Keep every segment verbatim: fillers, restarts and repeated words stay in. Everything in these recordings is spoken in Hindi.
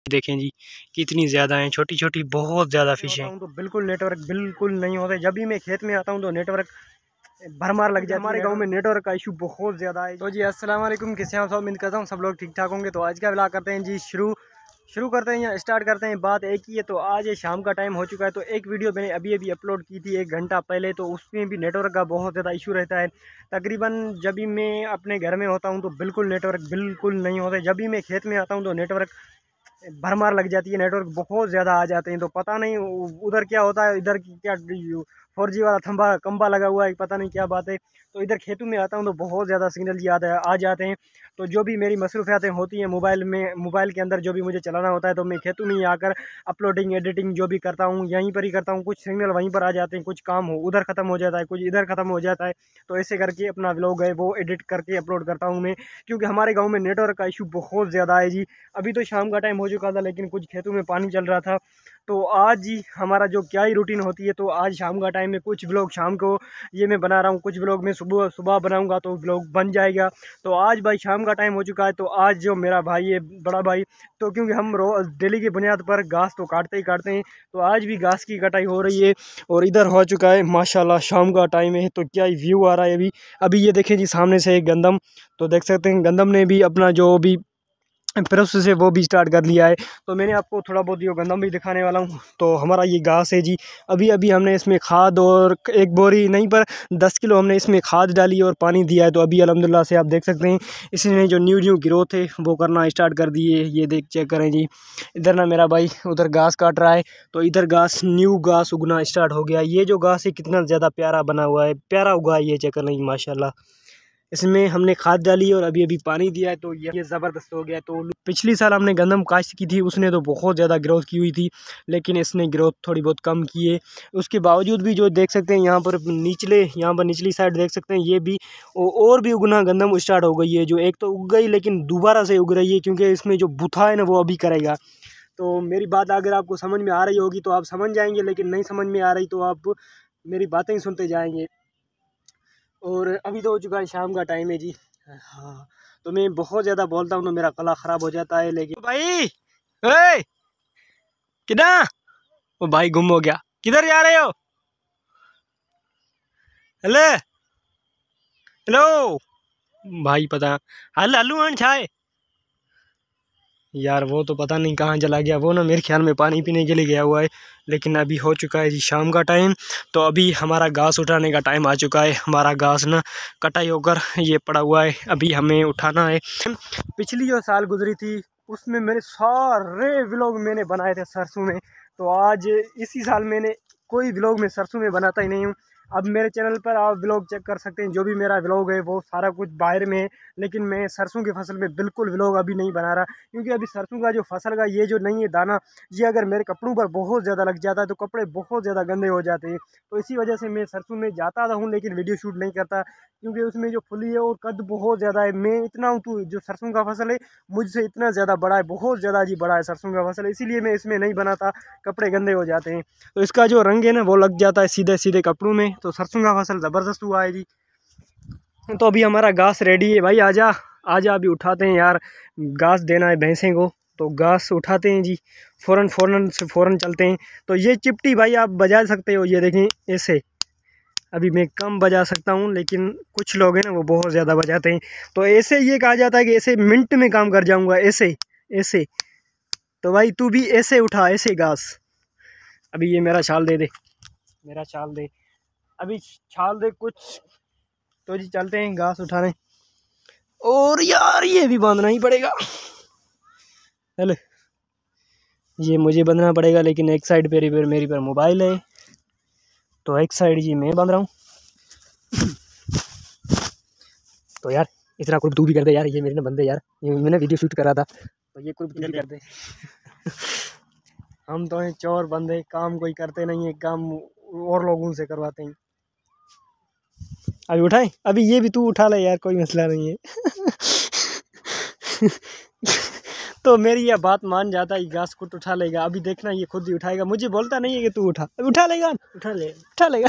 देखें जी कितनी ज़्यादा हैं, छोटी छोटी बहुत ज़्यादा फिश हैं। तो बिल्कुल नेटवर्क बिल्कुल नहीं होते। जब भी मैं खेत में आता हूँ तो नेटवर्क भरमार लग जाता है। हमारे गांव में नेटवर्क का इशू बहुत ज़्यादा है। तो जी अस्सलाम वालेकुम, कैसे हैं आप सब? उम्मीद करता हूँ सब लोग ठीक ठाक होंगे। तो आज का व्लॉग करते हैं जी शुरू शुरू करते हैं या स्टार्ट करते हैं। बात एक ही है, तो आज ये शाम का टाइम हो चुका है। तो एक वीडियो मैंने अभी अभी अपलोड की थी एक घंटा पहले, तो उसमें भी नेटवर्क का बहुत ज़्यादा इशू रहता है। तकरीबन जब भी मैं अपने घर में होता हूँ तो बिल्कुल नेटवर्क बिल्कुल नहीं होते। जब भी मैं खेत में आता हूँ तो नेटवर्क भरमार लग जाती है, नेटवर्क बहुत ज़्यादा आ जाते हैं। तो पता नहीं उधर क्या होता है, इधर क्या फोर जी वाला खंबा खंबा लगा हुआ है, पता नहीं क्या बात है। तो इधर खेतों में आता हूँ तो बहुत ज़्यादा सिग्नल जी आता है आ जाते हैं। तो जो भी मेरी मसरूफियातें होती हैं मोबाइल में, मोबाइल के अंदर जो भी मुझे चलाना होता है, तो मैं खेतों में ही आकर अपलोडिंग एडिटिंग जो भी करता हूँ यहीं पर ही करता हूँ। कुछ सिग्नल वहीं पर आ जाते हैं, कुछ काम हो उधर ख़त्म हो जाता है, कुछ इधर ख़त्म हो जाता है। तो ऐसे करके अपना व्लॉग है वो एडिट करके अपलोड करता हूँ मैं, क्योंकि हमारे गाँव में नेटवर्क का इशू बहुत ज़्यादा है जी। अभी तो शाम का टाइम हो चुका था लेकिन कुछ खेतों में पानी चल रहा था। तो आज जी हमारा जो क्या ही रूटीन होती है, तो आज शाम का टाइम में कुछ व्लॉग शाम को ये मैं बना रहा हूँ, कुछ व्लॉग मैं सुबह सुबह बनाऊंगा तो व्लॉग बन जाएगा। तो आज भाई शाम का टाइम हो चुका है। तो आज जो मेरा भाई है बड़ा भाई, तो क्योंकि हम रोज डेली की बुनियाद पर घास तो काटते ही काटते हैं, तो आज भी घास की कटाई हो रही है। और इधर हो चुका है माशाल्लाह शाम का टाइम है, तो क्या ही व्यू आ रहा है अभी। अभी ये देखें जी सामने से एक गंदम, तो देख सकते हैं गंदम ने भी अपना जो भी प्रोसेस है वो भी स्टार्ट कर लिया है। तो मैंने आपको थोड़ा बहुत ये गंदम भी दिखाने वाला हूँ। तो हमारा ये घास है जी, अभी अभी हमने इसमें खाद और एक बोरी नहीं पर दस किलो हमने इसमें खाद डाली और पानी दिया है। तो अभी अल्हम्दुलिल्लाह से आप देख सकते हैं इसने जो न्यू न्यू ग्रोथ है वो करना स्टार्ट कर दी है। ये देख चेक करें जी, इधर ना मेरा भाई उधर घास काट रहा है, तो इधर घास न्यू घास उगना स्टार्ट हो गया। ये जो घास है कितना ज़्यादा प्यारा बना हुआ है, प्यारा उगा है ये, चेक करें माशाल्लाह। इसमें हमने खाद डाली और अभी अभी पानी दिया है, तो ये ज़बरदस्त हो गया। तो पिछली साल हमने गंदम काश्त की थी, उसने तो बहुत ज़्यादा ग्रोथ की हुई थी, लेकिन इसने ग्रोथ थोड़ी बहुत कम की है। उसके बावजूद भी जो देख सकते हैं यहाँ पर निचले यहाँ पर निचली साइड देख सकते हैं, ये भी और भी उगना गंदम स्टार्ट हो गई है। जो एक तो उग गई लेकिन दोबारा से उग रही है, क्योंकि इसमें जो बुथा है ना वो अभी करेगा। तो मेरी बात अगर आपको समझ में आ रही होगी तो आप समझ जाएंगे, लेकिन नहीं समझ में आ रही तो आप मेरी बातें ही सुनते जाएंगे। और अभी तो हो चुका है शाम का टाइम है जी। हाँ, तो मैं बहुत ज़्यादा बोलता हूँ तो मेरा गला ख़राब हो जाता है। लेकिन भाई ए किधर वो भाई गुम हो गया, किधर जा रहे हो? हेलो हेलो भाई, पता हल हलू हन छाए यार, वो तो पता नहीं कहाँ चला गया। वो ना मेरे ख्याल में पानी पीने के लिए गया हुआ है। लेकिन अभी हो चुका है जी शाम का टाइम, तो अभी हमारा घास उठाने का टाइम आ चुका है। हमारा घास ना कटाई होकर ये पड़ा हुआ है, अभी हमें उठाना है। पिछली जो साल गुजरी थी उसमें मेरे सारे व्लॉग मैंने बनाए थे सरसों में, तो आज इसी साल मैंने कोई व्लॉग में सरसों में बनाता ही नहीं हूँ। अब मेरे चैनल पर आप व्लॉग चेक कर सकते हैं, जो भी मेरा व्लॉग है वो सारा कुछ बाहर में है। लेकिन मैं सरसों की फसल में बिल्कुल व्लॉग अभी नहीं बना रहा, क्योंकि अभी सरसों का जो फसल का ये जो नहीं है दाना, ये अगर मेरे कपड़ों पर बहुत ज़्यादा लग जाता है तो कपड़े बहुत ज़्यादा गंदे हो जाते हैं। तो इसी वजह से मैं सरसों में जाता हूँ लेकिन वीडियो शूट नहीं करता, क्योंकि उसमें जो फुली है और कद बहुत ज़्यादा है। मैं इतना हूँ तो जो सरसों का फसल है मुझसे इतना ज़्यादा बड़ा है, बहुत ज़्यादा जी बड़ा है सरसों का फसल, इसीलिए मैं इसमें नहीं बनाता, कपड़े गंदे हो जाते हैं। तो इसका जो रंग है ना वो लग जाता है सीधे सीधे कपड़ों में। तो सरसों का फसल ज़बरदस्त हुआ है जी। तो अभी हमारा घास रेडी है भाई, आजा आजा अभी उठाते हैं यार, घास देना है भैंसे को। तो घास उठाते हैं जी, फ़ौरन फ़ौरन से फ़ौरन चलते हैं। तो ये चिपटी भाई आप बजा सकते हो, ये देखें ऐसे। अभी मैं कम बजा सकता हूँ लेकिन कुछ लोग हैं ना वो बहुत ज़्यादा बजाते हैं। तो ऐसे ये कहा जाता है कि ऐसे मिनट में काम कर जाऊँगा, ऐसे ऐसे। तो भाई तू भी ऐसे उठा, ऐसे घास। अभी ये मेरा छाल दे दे, मेरा छाल दे, अभी छाल दे कुछ। तो जी चलते हैं घास उठाने, और यार ये भी बांधना ही पड़ेगा। हेलो, ये मुझे बांधना पड़ेगा, लेकिन एक साइड पे मेरे मेरी पर मोबाइल है, तो एक साइड जी मैं बांध रहा हूँ। तो यार इतना कुछ तू भी कर दे यार, ये मेरे ना बंदे यार, ये मैंने वीडियो शूट करा था, तो ये कुछ भी कर दे। हम तो हैं चोर बंदे, काम कोई करते नहीं है, काम और लोगों से करवाते हैं। अभी उठाए, अभी ये भी तू उठा ले यार, कोई मसला नहीं है। तो मेरी यह बात मान जाता है, घास कुट उठा लेगा। अभी देखना ये खुद ही उठाएगा, मुझे बोलता नहीं है कि तू उठा, अभी उठा लेगा, उठा ले उठा लेगा।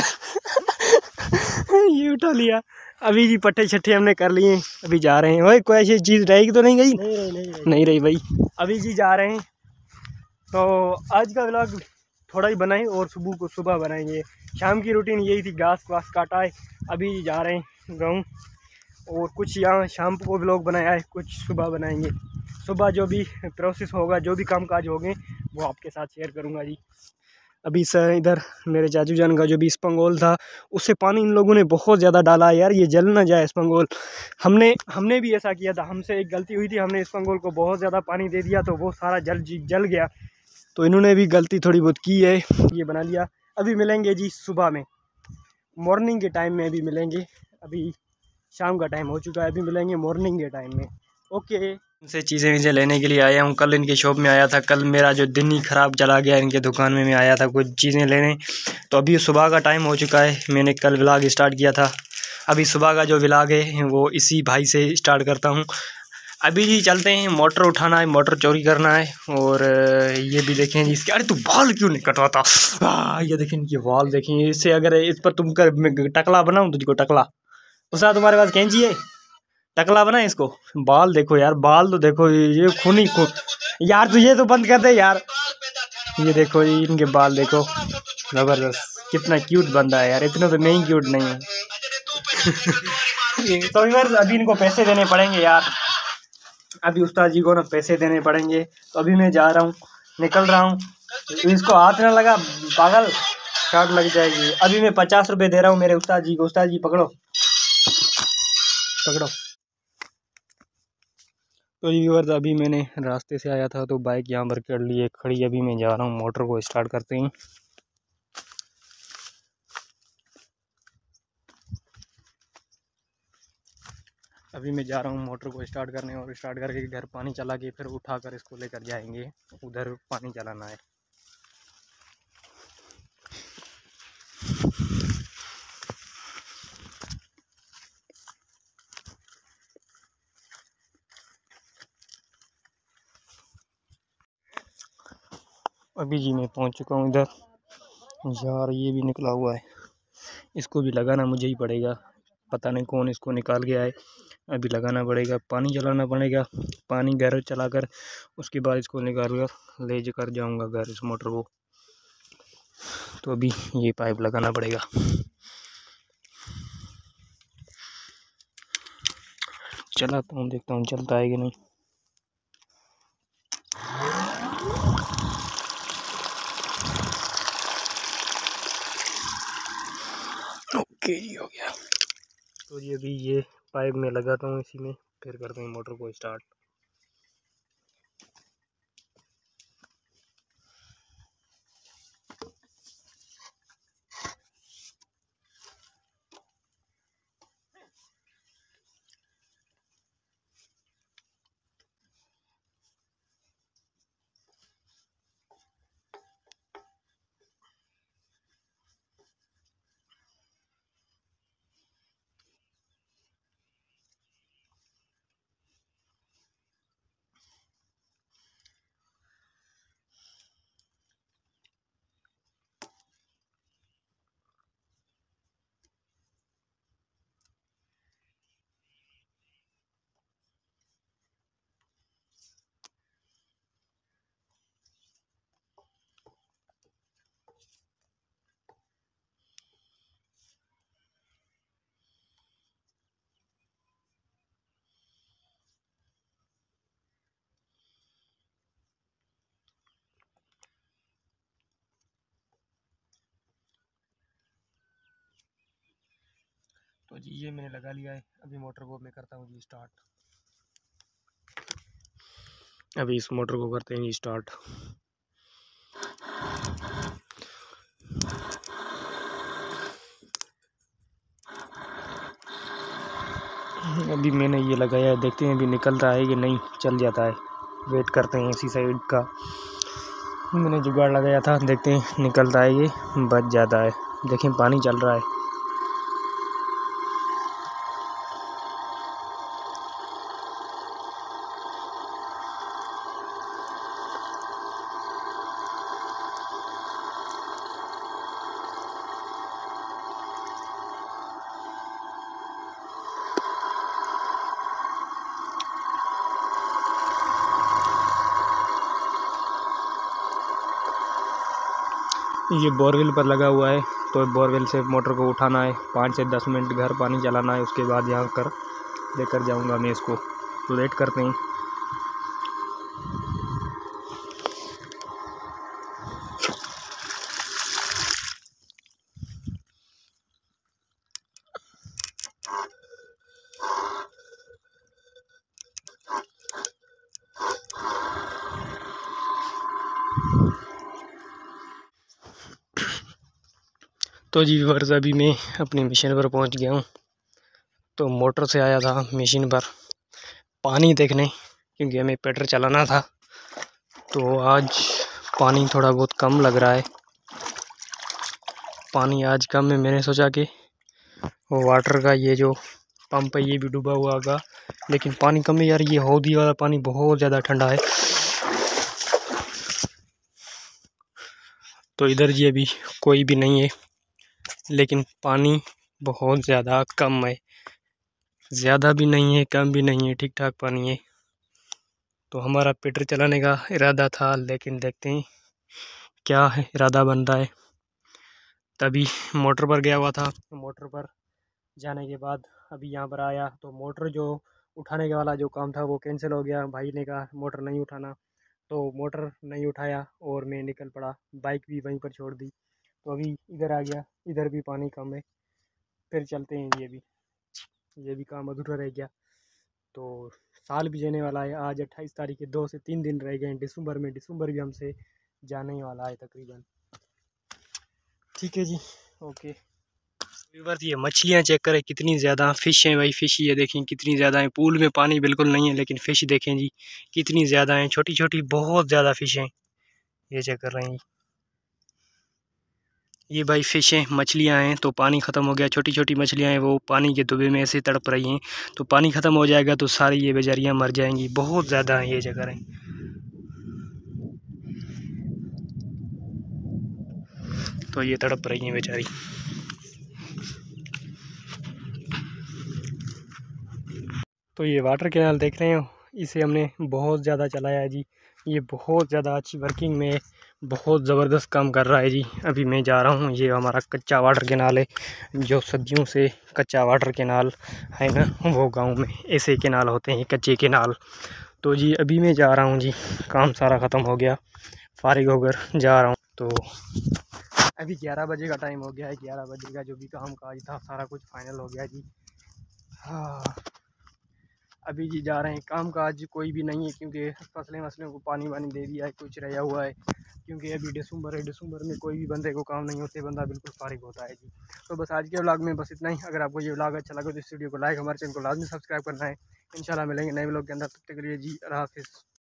ये उठा लिया। अभी जी पट्टे छट्टे हमने कर लिए, अभी जा रहे हैं। भाई कोई ऐसी चीज़ रहेगी तो नहीं गई? नहीं रही, नहीं रही, नहीं रही भाई। अभी जी जा रहे हैं तो आज का व्लॉग थोड़ा ही बनाए और सुबह को सुबह बनाएंगे। शाम की रूटीन यही थी, घास वास काटा है, अभी जा रहे हैं गाँव। और कुछ यहाँ शाम को व्लॉग बनाया है, कुछ सुबह बनाएंगे। सुबह जो भी प्रोसेस होगा, जो भी काम काज होंगे वो आपके साथ शेयर करूँगा जी। अभी सर इधर मेरे चाचू जान का जो भी स्पंगोल था, उससे पानी इन लोगों ने बहुत ज़्यादा डाला है यार, ये जल ना जाए स्पंगोल। हमने हमने भी ऐसा किया था, हमसे एक गलती हुई थी, हमने स्पंगोल को बहुत ज़्यादा पानी दे दिया तो वो सारा जल जल गया। तो इन्होंने भी गलती थोड़ी बहुत की है, ये बना लिया। अभी मिलेंगे जी सुबह में, मॉर्निंग के टाइम में अभी मिलेंगे। अभी शाम का टाइम हो चुका है, अभी मिलेंगे मॉर्निंग के टाइम में। ओके, इनसे चीज़ें वीज़ें लेने के लिए आया हूँ। कल इनके शॉप में आया था, कल मेरा जो दिन ही ख़राब चला गया इनके दुकान में। मैं आया था कुछ चीज़ें लेने, तो अभी सुबह का टाइम हो चुका है। मैंने कल व्लॉग स्टार्ट किया था, अभी सुबह का जो व्लॉग है वो इसी भाई से स्टार्ट करता हूँ। अभी जी चलते हैं, मोटर उठाना है, मोटर चोरी करना है। और ये भी देखें जी इसके, अरे तू बाल क्यों नहीं कटवाता? हाँ ये देखें इनके बाल देखें, इससे अगर इस पर तुम कर टकला बनाऊँ तुझको टकला, उसका तुम्हारे पास कैंची है, टकला बना इसको। बाल देखो यार, बाल तो देखो, ये खूनी खून यार, तू ये तो बंद कर दे यार। ये देखो ये इनके बाल देखो, जबरदस्त, कितना क्यूट बंदा है यार, इतना तो मैं ही क्यूट नहीं हूँ। तो यार अभी इनको पैसे देने पड़ेंगे यार, अभी उस्ताद जी को ना पैसे देने पड़ेंगे। तो अभी मैं जा रहा हूँ, निकल रहा हूँ। इसको हाथ ना लगा पागल, शॉट लग जाएगी। अभी मैं पचास रुपये दे रहा हूँ मेरे उस्ताद जी को। उस्ताद जी पकड़ो पकड़ो। तो व्यूअर्स अभी मैंने रास्ते से आया था तो बाइक यहाँ पर कर ली है खड़ी। अभी मैं जा रहा हूँ, मोटर को स्टार्ट करते हैं। अभी मैं जा रहा हूँ मोटर को स्टार्ट करने, और स्टार्ट करके घर पानी चला के फिर उठाकर इसको लेकर जाएंगे, उधर पानी चलाना है। अभी जी मैं पहुँच चुका हूँ इधर। यार ये भी निकला हुआ है, इसको भी लगाना मुझे ही पड़ेगा, पता नहीं कौन इसको निकाल गया है। अभी लगाना पड़ेगा, पानी चलाना पड़ेगा, पानी घर चलाकर उसके बाद इसको निकाल कर ले कर जाऊँगा घर इस मोटर को। तो अभी ये पाइप लगाना पड़ेगा। चलाता हूँ, देखता हूँ चलता है कि नहीं। ओके जी हो गया। तो ये अभी ये पाइप में लगाता हूँ इसी में, फिर करते हैं मोटर को स्टार्ट। तो जी ये मैंने लगा लिया है, अभी मोटर को मैं करता हूँ जी स्टार्ट। अभी इस मोटर को करते हैं जी स्टार्ट। अभी मैंने ये लगाया है, देखते हैं अभी निकल रहा है कि नहीं, चल जाता है। वेट करते हैं इसी साइड का, मैंने जुगाड़ लगाया था, देखते हैं निकल रहा है, ये बच जाता है। देखें पानी चल रहा है। ये बोरवेल पर लगा हुआ है, तो बोरवेल से मोटर को उठाना है, पाँच से दस मिनट घर पानी चलाना है, उसके बाद यहाँ कर लेकर जाऊँगा मैं इसको। तो वेट करते हैं। तो जी व्यूअर्स, अभी मैं अपनी मशीन पर पहुंच गया हूं। तो मोटर से आया था मशीन पर पानी देखने, क्योंकि हमें पेटर चलाना था। तो आज पानी थोड़ा बहुत कम लग रहा है, पानी आज कम है। मैंने सोचा कि वो वाटर का ये जो पंप है ये भी डूबा हुआ होगा, लेकिन पानी कम है यार। ये हौदी वाला पानी बहुत ज़्यादा ठंडा है। तो इधर जी अभी कोई भी नहीं है, लेकिन पानी बहुत ज़्यादा कम है। ज़्यादा भी नहीं है, कम भी नहीं है, ठीक ठाक पानी है। तो हमारा पेटर चलाने का इरादा था, लेकिन देखते हैं क्या है इरादा बन रहा है। तभी मोटर पर गया हुआ था। मोटर पर जाने के बाद अभी यहाँ पर आया, तो मोटर जो उठाने के वाला जो काम था वो कैंसिल हो गया। भाई ने कहा मोटर नहीं उठाना, तो मोटर नहीं उठाया और मैं निकल पड़ा। बाइक भी वहीं पर छोड़ दी। तो अभी इधर आ गया, इधर भी पानी कम है। फिर चलते हैं। ये भी ये भी काम अधूरा रह गया। तो साल भी जाने वाला है। आज अट्ठाईस तारीख के, दो से तीन दिन रह गए हैं दिसंबर में। दिसंबर भी हमसे जाने ही वाला है तकरीबन। ठीक है जी, ओके व्यूअर्स। ये मछलियाँ चेक करें कितनी ज़्यादा फ़िश हैं भाई। फ़िश ये देखें कितनी ज़्यादा है। पूल में पानी बिल्कुल नहीं है, लेकिन फ़िश देखें जी कितनी ज़्यादा हैं। छोटी छोटी बहुत ज़्यादा फ़िश हैं, ये चेक कर रहे हैं। ये भाई फ़िश हैं, मछलियाँ हैं। तो पानी ख़त्म हो गया, छोटी छोटी मछलियाँ हैं, वो पानी के दुबे में ऐसे तड़प रही हैं। तो पानी ख़त्म हो जाएगा तो सारी ये बेचारियाँ मर जाएंगी। बहुत ज़्यादा है, ये चेक करें। तो ये तड़प रही हैं बेचारी। तो ये वाटर कैनाल देख रहे हो, इसे हमने बहुत ज़्यादा चलाया है जी। ये बहुत ज़्यादा अच्छी वर्किंग में, बहुत ज़बरदस्त काम कर रहा है जी। अभी मैं जा रहा हूँ। ये हमारा कच्चा वाटर कैनाल है, जो सदियों से कच्चा वाटर कैनाल है ना, वो गांव में ऐसे कैनाल होते हैं, कच्चे कैनाल। तो जी अभी मैं जा रहा हूँ जी, काम सारा ख़त्म हो गया, फारिग होकर जा रहा हूँ। तो अभी ग्यारह बजे का टाइम हो गया है। ग्यारह बजे का जो भी काम काज था सारा कुछ फाइनल हो गया जी। हाँ, अभी जी जा रहे हैं। काम काज कोई भी नहीं है, क्योंकि फसलें वसलें को पानी वानी दे दिया है, कुछ रहा हुआ है। क्योंकि अभी दिसंबर है, दिसंबर में कोई भी बंदे को काम नहीं होते, बंदा बिल्कुल फारिग होता है जी। तो बस आज के व्लॉग में बस इतना ही। अगर आपको ये व्लॉग अच्छा लगे तो इस वीडियो को लाइक, हमारे चैनल को लाजमी सब्सक्राइब करना है। इंशाल्लाह मिलेंगे नए व्लॉग के अंदर। तब तक के लिए जी अल्लाह हाफिज़।